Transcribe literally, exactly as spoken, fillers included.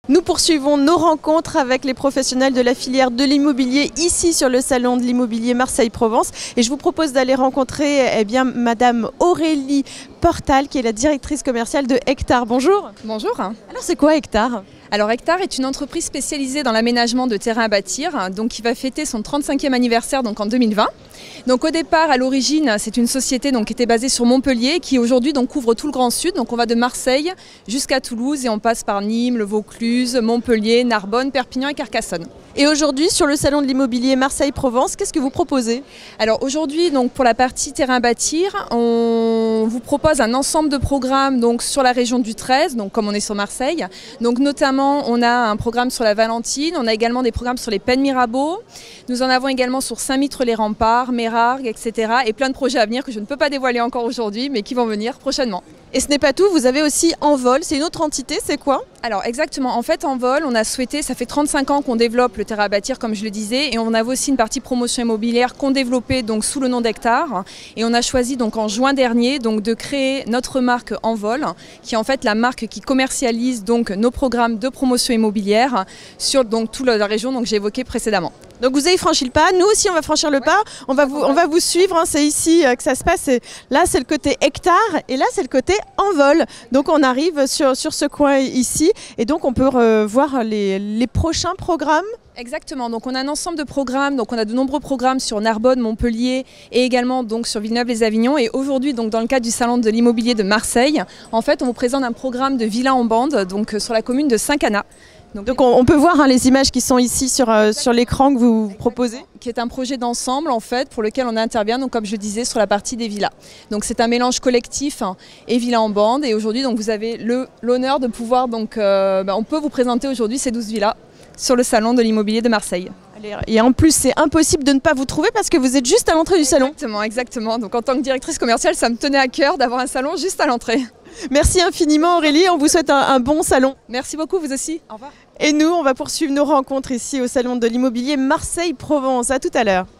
Nous poursuivons nos rencontres avec les professionnels de la filière de l'immobilier ici sur le salon de l'immobilier Marseille-Provence et je vous propose d'aller rencontrer eh bien, Madame Aurélie Portal qui est la directrice commerciale de Hectare. Bonjour. Bonjour. Alors c'est quoi Hectare ? Alors Hectare est une entreprise spécialisée dans l'aménagement de terrains à bâtir, donc qui va fêter son trente-cinquième anniversaire donc en deux mille vingt. Donc au départ, à l'origine, c'est une société donc, qui était basée sur Montpellier, qui aujourd'hui donc, couvre tout le Grand Sud. Donc on va de Marseille jusqu'à Toulouse et on passe par Nîmes, le Vaucluse, Montpellier, Narbonne, Perpignan et Carcassonne. Et aujourd'hui, sur le salon de l'immobilier Marseille-Provence, qu'est-ce que vous proposez ? Alors aujourd'hui, donc pour la partie terrain à bâtir, on vous propose un ensemble de programmes donc, sur la région du treize, donc comme on est sur Marseille. Donc notamment, on a un programme sur la Valentine, on a également des programmes sur les Pennes Mirabeau. Nous en avons également sur Saint-Mitre-les-Remparts, Mérargues, et cetera. Et plein de projets à venir que je ne peux pas dévoiler encore aujourd'hui, mais qui vont venir prochainement. Et ce n'est pas tout, vous avez aussi Envol, c'est une autre entité, c'est quoi ? Alors exactement, en fait Envol, on a souhaité, ça fait trente-cinq ans qu'on développe le terrain à bâtir comme je le disais, et on avait aussi une partie promotion immobilière qu'on développait donc sous le nom d'Hectare. Et on a choisi donc en juin dernier donc, de créer notre marque Envol, qui est en fait la marque qui commercialise donc nos programmes de promotion immobilière sur donc, toute la région que j'ai évoquée précédemment. Donc vous avez franchi le pas, nous aussi on va franchir le pas, on va vous, on va vous suivre, hein. C'est ici que ça se passe, et là c'est le côté Hectare et là c'est le côté Envol. Donc on arrive sur, sur ce coin ici et donc on peut voir les, les prochains programmes. Exactement, donc on a un ensemble de programmes, donc on a de nombreux programmes sur Narbonne, Montpellier et également donc sur Villeneuve-les-Avignon. Et aujourd'hui, donc dans le cadre du salon de l'immobilier de Marseille, en fait on vous présente un programme de villa en bande donc sur la commune de Saint-Cana. Donc, Donc on, on peut voir hein, les images qui sont ici sur, euh, sur l'écran que vous proposez. Qui est un projet d'ensemble en fait pour lequel on intervient donc comme je disais sur la partie des villas. Donc c'est un mélange collectif hein, et villa en bande et aujourd'hui donc vous avez le l'honneur de pouvoir donc euh, bah, on peut vous présenter aujourd'hui ces douze villas sur le salon de l'immobilier de Marseille. Et en plus, c'est impossible de ne pas vous trouver parce que vous êtes juste à l'entrée du salon. Exactement, exactement. Donc en tant que directrice commerciale, ça me tenait à cœur d'avoir un salon juste à l'entrée. Merci infiniment Aurélie, on vous souhaite un, un bon salon. Merci beaucoup, vous aussi. Au revoir. Et nous, on va poursuivre nos rencontres ici au salon de l'immobilier Marseille-Provence. À tout à l'heure.